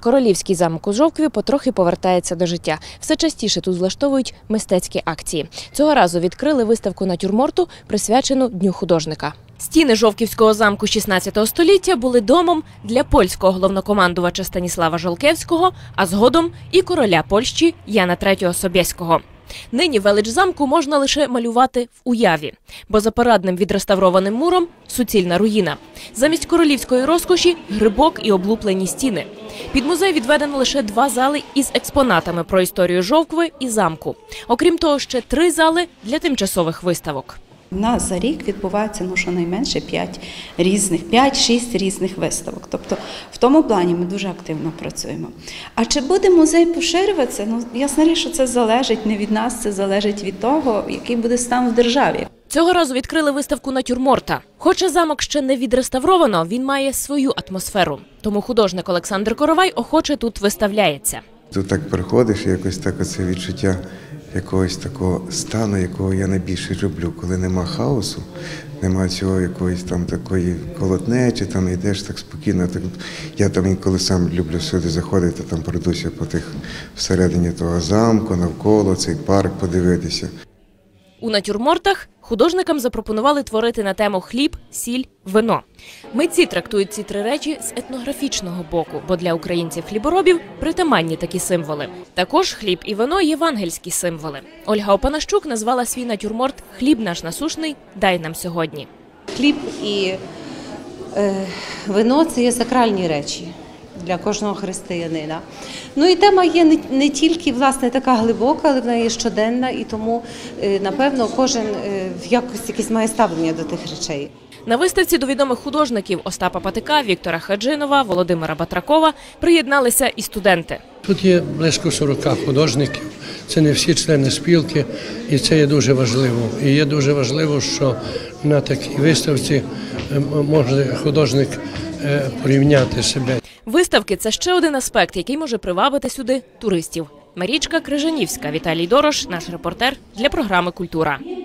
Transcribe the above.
Королівський замок у Жовкові потрохи повертається до життя. Все частіше тут влаштовують мистецькі акції. Цього разу відкрили виставку натюрморту, присвячену Дню художника. Стіни Жовківського замку 16 століття були домом для польського головнокомандувача Станіслава Жолкевського, а згодом і короля Польщі Яна III Собєського. Нині велич замку можна лише малювати в уяві, бо за парадним відреставрованим муром – суцільна руїна. Замість королівської розкоші – грибок і облуплені стіни. Під музей відведено лише 2 зали із експонатами про історію Жовкви і замку. Окрім того, ще 3 зали для тимчасових виставок. У нас за рік відбувається щонайменше 5-6 різних виставок. Тобто в тому плані ми дуже активно працюємо. А чи буде музей поширюватися? Ясна річ, що це залежить не від нас, це залежить від того, який буде стан в державі. Цього разу відкрили виставку натюрморта. Хоча замок ще не відреставровано, він має свою атмосферу. Тому художник Олександр Коровай охоче тут виставляється. Тут так приходиш, і якось так оце відчуття якогось такого стану, якого я найбільше люблю, коли нема хаосу, нема цього якоїсь там такої колотнечі, там йдеш так спокійно. Так, я там інколи сам люблю сюди заходити, там пройдуся по тих всередині того замку, навколо цей парк подивитися. У натюрмортах художникам запропонували творити на тему хліб, сіль, вино. Митці трактують ці 3 речі з етнографічного боку, бо для українців-хліборобів притаманні такі символи. Також хліб і вино – євангельські символи. Ольга Опанащук назвала свій натюрморт «Хліб наш насушний, дай нам сьогодні». Хліб і вино – це є сакральні речі для кожного християнина. Ну і тема є не тільки, власне, така глибока, але вона є щоденна, і тому, напевно, кожен якось має ставлення до тих речей. На виставці до відомих художників Остапа Патика, Віктора Хаджинова, Володимира Батракова приєдналися і студенти. Тут є близько 40 художників, це не всі члени спілки, і це є дуже важливо. І є дуже важливо, що на такій виставці може художник порівняти себе. Виставки – це ще один аспект, який може привабити сюди туристів. Марічка Крижанівська, Віталій Дорош, наш репортер для програми «Культура».